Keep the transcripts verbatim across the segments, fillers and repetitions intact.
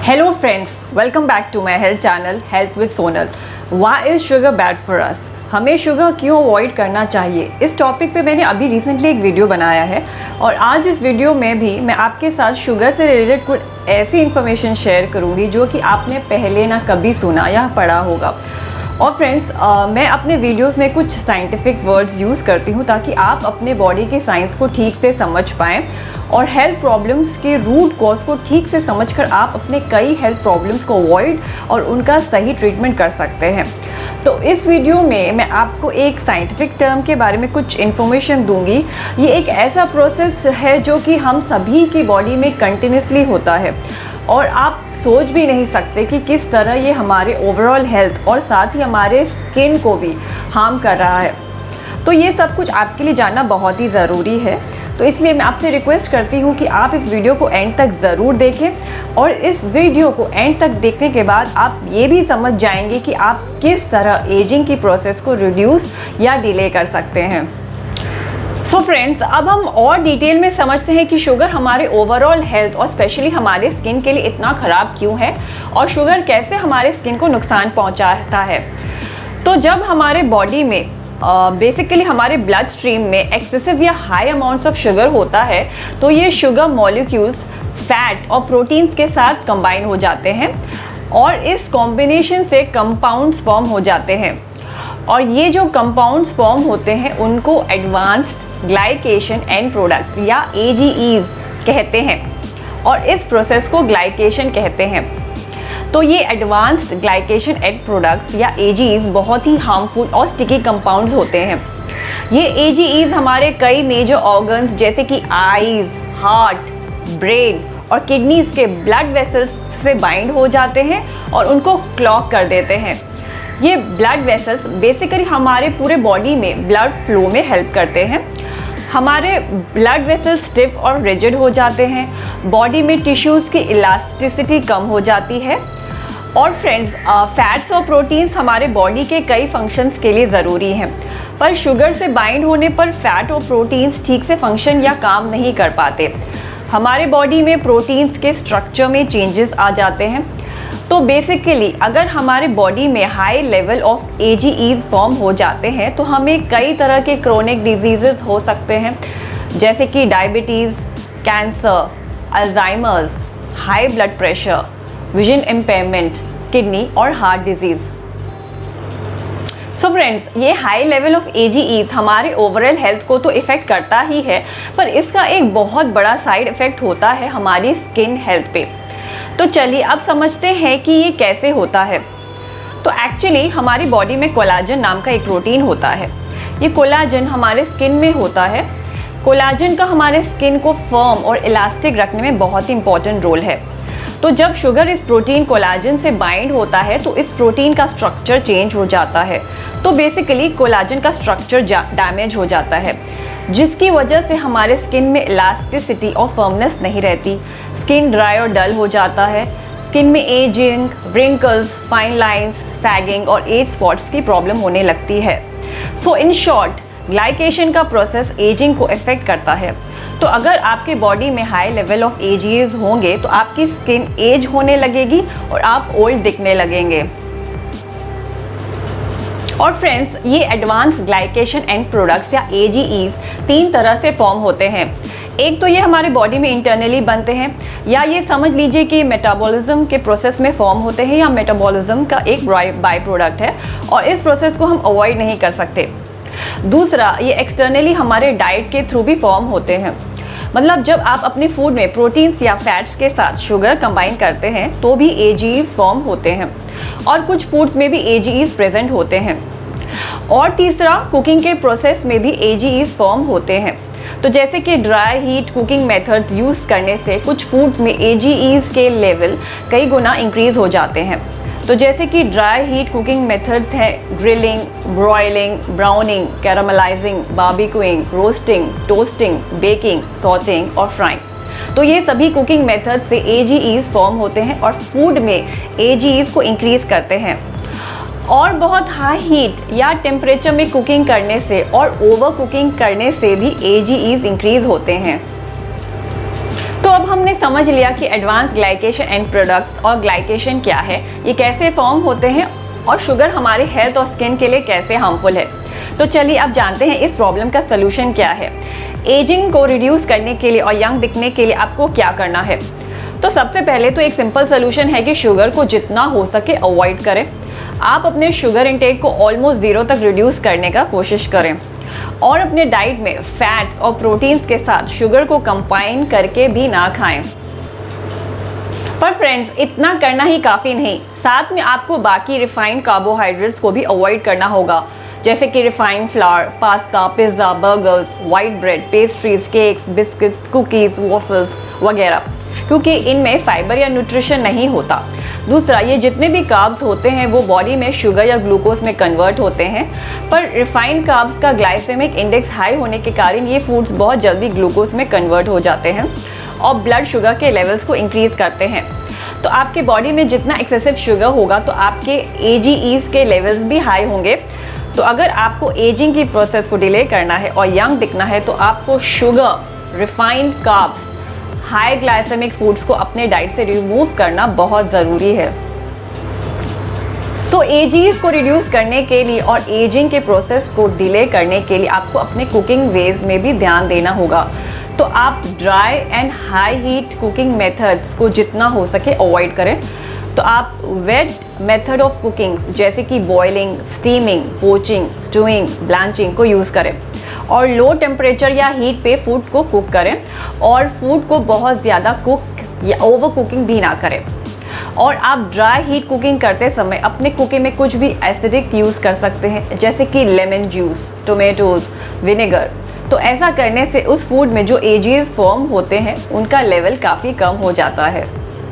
Hello friends, welcome back to my health channel Health with Sonal. Why is sugar bad for us? हमें sugar क्यों avoid करना चाहिए, इस topic पे मैंने अभी रिसेंटली एक वीडियो बनाया है और आज इस वीडियो में भी मैं आपके साथ शुगर से रिलेटेड कुछ ऐसी इन्फॉर्मेशन शेयर करूँगी जो कि आपने पहले ना कभी सुना या पढ़ा होगा। और फ्रेंड्स, मैं अपने वीडियोस में कुछ साइंटिफिक वर्ड्स यूज़ करती हूँ ताकि आप अपने बॉडी के साइंस को ठीक से समझ पाएँ और हेल्थ प्रॉब्लम्स के रूट कॉज को ठीक से समझकर आप अपने कई हेल्थ प्रॉब्लम्स को अवॉइड और उनका सही ट्रीटमेंट कर सकते हैं। तो इस वीडियो में मैं आपको एक साइंटिफिक टर्म के बारे में कुछ इन्फॉर्मेशन दूंगी। ये एक ऐसा प्रोसेस है जो कि हम सभी की बॉडी में कंटिन्यूसली होता है और आप सोच भी नहीं सकते कि किस तरह ये हमारे ओवरऑल हेल्थ और साथ ही हमारे स्किन को भी हार्म कर रहा है। तो ये सब कुछ आपके लिए जानना बहुत ही ज़रूरी है, तो इसलिए मैं आपसे रिक्वेस्ट करती हूँ कि आप इस वीडियो को एंड तक ज़रूर देखें और इस वीडियो को एंड तक देखने के बाद आप ये भी समझ जाएंगे कि आप किस तरह एजिंग की प्रोसेस को रिड्यूस या डिले कर सकते हैं। सो so फ्रेंड्स, अब हम और डिटेल में समझते हैं कि शुगर हमारे ओवरऑल हेल्थ और स्पेशली हमारे स्किन के लिए इतना ख़राब क्यों है और शुगर कैसे हमारे स्किन को नुकसान पहुंचाता है। तो जब हमारे बॉडी में बेसिकली uh, हमारे ब्लड स्ट्रीम में एक्सेसिव या हाई अमाउंट्स ऑफ शुगर होता है तो ये शुगर मॉलिक्यूल्स फैट और प्रोटीन्स के साथ कंबाइन हो जाते हैं और इस कॉम्बिनेशन से कंपाउंड्स फॉर्म हो जाते हैं और ये जो कंपाउंड्स फॉर्म होते हैं उनको एडवांस्ड ग्लाइकेशन एंड प्रोडक्ट्स या ए जी ईज़ कहते हैं और इस प्रोसेस को ग्लाइकेशन कहते हैं। तो ये एडवांस्ड ग्लाइकेशन एंड प्रोडक्ट्स या ए जी ईज़ बहुत ही हार्मफुल और स्टिकी कंपाउंड्स होते हैं। ये ए जी ईज़ हमारे कई मेजर ऑर्गन्स जैसे कि आईज, हार्ट, ब्रेन और किडनीज के ब्लड वेसल्स से बाइंड हो जाते हैं और उनको क्लॉग कर देते हैं। ये ब्लड वेसल्स बेसिकली हमारे पूरे बॉडी में ब्लड फ्लो में हेल्प करते हैं। हमारे ब्लड वेसल्स स्टिफ और रिजिड हो जाते हैं, बॉडी में टिश्यूज़ की इलास्टिसिटी कम हो जाती है। और फ्रेंड्स, फैट्स और प्रोटीन्स हमारे बॉडी के कई फंक्शंस के लिए ज़रूरी हैं, पर शुगर से बाइंड होने पर फैट और प्रोटीन्स ठीक से फंक्शन या काम नहीं कर पाते। हमारे बॉडी में प्रोटीन्स के स्ट्रक्चर में चेंजेस आ जाते हैं। तो बेसिकली अगर हमारे बॉडी में high level of A G Es form हो जाते हैं तो हमें कई तरह के क्रोनिक डिजीज़ेस हो सकते हैं जैसे कि diabetes, cancer, Alzheimer's, high blood pressure, vision impairment, kidney और हार्ट डिजीज़। सो फ्रेंड्स, ये high level of A G Es हमारे ओवरऑल हेल्थ को तो इफ़ेक्ट करता ही है, पर इसका एक बहुत बड़ा साइड इफ़ेक्ट होता है हमारी स्किन हेल्थ पे। तो चलिए अब समझते हैं कि ये कैसे होता है। तो एक्चुअली हमारी बॉडी में कोलाजन नाम का एक प्रोटीन होता है। ये कोलाजन हमारे स्किन में होता है। कोलाजन का हमारे स्किन को फर्म और इलास्टिक रखने में बहुत ही इंपॉर्टेंट रोल है। तो जब शुगर इस प्रोटीन कोलाजन से बाइंड होता है तो इस प्रोटीन का स्ट्रक्चर चेंज हो जाता है। तो बेसिकली कोलाजन का स्ट्रक्चर डैमेज हो जाता है जिसकी वजह से हमारे स्किन में इलास्टिसिटी और फर्मनेस नहीं रहती। स्किन ड्राई और डल हो जाता है। स्किन में ageing, wrinkles, fine lines, sagging और एज स्पॉट्स की प्रॉब्लम होने लगती है। सो इन शॉर्ट, ग्लाइकेशन का प्रोसेस एजिंग को इफेक्ट करता है। तो अगर आपके बॉडी में high level of A G Es होंगे तो आपकी स्किन एज होने लगेगी और आप ओल्ड दिखने लगेंगे। और फ्रेंड्स, ये एडवांस ग्लाइकेशन एंड प्रोडक्ट्स या ए जी ईज़ तीन तरह से फॉर्म होते हैं। एक तो ये हमारे बॉडी में इंटरनली बनते हैं या ये समझ लीजिए कि मेटाबॉलिज्म के प्रोसेस में फॉर्म होते हैं या मेटाबॉलिज्म का एक बाय प्रोडक्ट है और इस प्रोसेस को हम अवॉइड नहीं कर सकते। दूसरा, ये एक्सटर्नली हमारे डाइट के थ्रू भी फॉर्म होते हैं। मतलब जब आप अपने फूड में प्रोटीन्स या फैट्स के साथ शुगर कंबाइन करते हैं तो भी ए जी ईज़ फॉर्म होते हैं और कुछ फूड्स में भी ए जी ईज़ प्रेजेंट होते हैं। और तीसरा, कुकिंग के प्रोसेस में भी ए जी ईज़ फॉर्म होते हैं। तो जैसे कि dry heat cooking method use करने से कुछ फूड्स में ए जी ईज़ के लेवल कई गुना इंक्रीज़ हो जाते हैं। तो जैसे कि ड्राई हीट कुकिंग मेथड्स हैं grilling, broiling, browning, caramelising, barbecuing, roasting, toasting, baking, sauteing और फ्राइंग। तो ये सभी कुकिंग मेथड से ए जी ईज़ फॉर्म होते हैं और फूड में ए जी ईज़ को इंक्रीज़ करते हैं। और बहुत हाई हीट या टेम्परेचर में कुकिंग करने से और ओवर कुकिंग करने से भी ए जी ईज़ इंक्रीज़ होते हैं। तो अब हमने समझ लिया कि एडवांस ग्लाइकेशन एंड प्रोडक्ट्स और ग्लाइकेशन क्या है, ये कैसे फॉर्म होते हैं और शुगर हमारे हेल्थ और स्किन के लिए कैसे हार्मफुल है। तो चलिए अब जानते हैं इस प्रॉब्लम का सलूशन क्या है। एजिंग को रिड्यूस करने के लिए और यंग दिखने के लिए आपको क्या करना है। तो सबसे पहले तो एक सिंपल सोल्यूशन है कि शुगर को जितना हो सके अवॉइड करें। आप अपने शुगर इंटेक को ऑलमोस्ट ज़ीरो तक रिड्यूस करने का कोशिश करें और अपने डाइट में फैट्स और प्रोटीन्स के साथ शुगर को कंबाइन करके भी ना खाएं। पर फ्रेंड्स, इतना करना ही काफ़ी नहीं, साथ में आपको बाकी रिफाइंड कार्बोहाइड्रेट्स को भी अवॉइड करना होगा, जैसे कि refined flour, pasta, pizza, burgers, white bread, pastries, cakes, biscuit, cookies, waffles वगैरह, क्योंकि इनमें फाइबर या न्यूट्रिशन नहीं होता। दूसरा, ये जितने भी कार्ब्स होते हैं वो बॉडी में शुगर या ग्लूकोज में कन्वर्ट होते हैं, पर रिफाइंड कार्ब्स का ग्लाइसेमिक इंडेक्स हाई होने के कारण ये फूड्स बहुत जल्दी ग्लूकोज में कन्वर्ट हो जाते हैं और ब्लड शुगर के लेवल्स को इंक्रीज़ करते हैं। तो आपके बॉडी में जितना एक्सेसिव शुगर होगा तो आपके एजीईज़ के लेवल्स भी हाई होंगे। तो अगर आपको एजिंग की प्रोसेस को डिले करना है और यंग दिखना है तो आपको sugar, refined carbs, high glycaemic foods को अपने डाइट से रिमूव करना बहुत ज़रूरी है। तो एजीज़ को रिड्यूस करने के लिए और एजिंग के प्रोसेस को डिले करने के लिए आपको अपने कुकिंग वेज में भी ध्यान देना होगा। तो आप dry and high heat cooking methods को जितना हो सके अवॉइड करें। तो आप वेट मेथड ऑफ कुकिंग जैसे कि boiling, steaming, poaching, stewing, blanching को यूज़ करें और लो टेम्परेचर या हीट पे फूड को कुक करें और फूड को बहुत ज़्यादा कुक या ओवर कुकिंग भी ना करें। और आप ड्राई हीट कुकिंग करते समय अपने कुकिंग में कुछ भी एसिडिक यूज़ कर सकते हैं, जैसे कि लेमन जूस, टोमेटोज़, विनेगर। तो ऐसा करने से उस फूड में जो एजीज फॉर्म होते हैं उनका लेवल काफ़ी कम हो जाता है।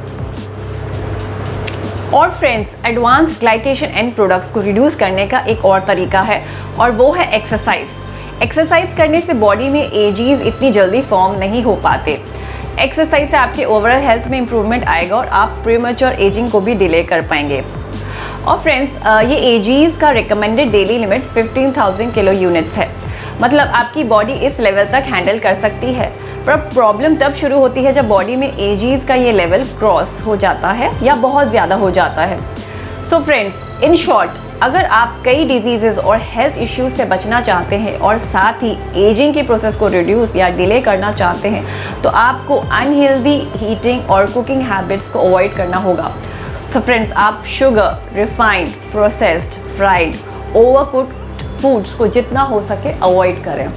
और friends, advance glycation end products को रिड्यूस करने का एक और तरीका है और वो है एक्सरसाइज। एक्सरसाइज करने से बॉडी में एजीज इतनी जल्दी फॉर्म नहीं हो पाते। एक्सरसाइज से आपके ओवरऑल हेल्थ में इंप्रूवमेंट आएगा और आप प्रीमेच्योर एजिंग को भी डिले कर पाएंगे। और फ्रेंड्स, ये एजीज का recommended daily limit fifteen thousand kilo units है, मतलब आपकी बॉडी इस लेवल तक हैंडल कर सकती है। पर प्रॉब्लम तब शुरू होती है जब बॉडी में एजीज का ये लेवल क्रॉस हो जाता है या बहुत ज़्यादा हो जाता है। सो फ्रेंड्स, इन शॉर्ट, अगर आप कई डिजीज़ेज़ और हेल्थ इश्यूज से बचना चाहते हैं और साथ ही एजिंग की प्रोसेस को रिड्यूस या डिले करना चाहते हैं तो आपको अनहेल्दी ईटिंग और कुकिंग हैबिट्स को अवॉइड करना होगा। तो फ्रेंड्स, आप sugar, refined, processed, fried, overcooked foods को जितना हो सके अवॉइड करें।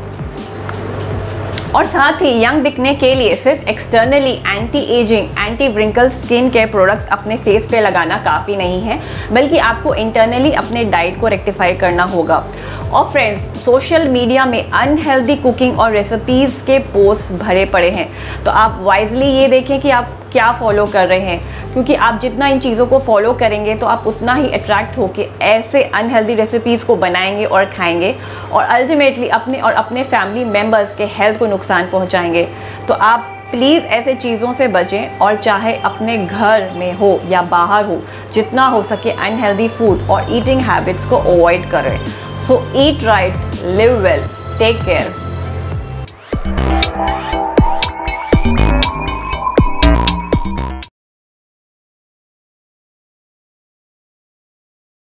और साथ ही यंग दिखने के लिए सिर्फ externally anti ageing, anti wrinkle skin care products अपने फेस पे लगाना काफ़ी नहीं है, बल्कि आपको इंटरनली अपने डाइट को रेक्टिफाई करना होगा। और फ्रेंड्स, सोशल मीडिया में अनहेल्दी कुकिंग और रेसिपीज़ के पोस्ट भरे पड़े हैं, तो आप वाइजली ये देखें कि आप क्या फॉलो कर रहे हैं, क्योंकि आप जितना इन चीज़ों को फॉलो करेंगे तो आप उतना ही अट्रैक्ट होके ऐसे अनहेल्दी रेसिपीज़ को बनाएंगे और खाएंगे और अल्टीमेटली अपने और अपने फैमिली मेम्बर्स के हेल्थ को नुकसान पहुंचाएंगे। तो आप प्लीज़ ऐसे चीज़ों से बचें और चाहे अपने घर में हो या बाहर हो, जितना हो सके अनहेल्दी फूड और ईटिंग हैबिट्स को अवॉइड करें। So eat right, live well, take care.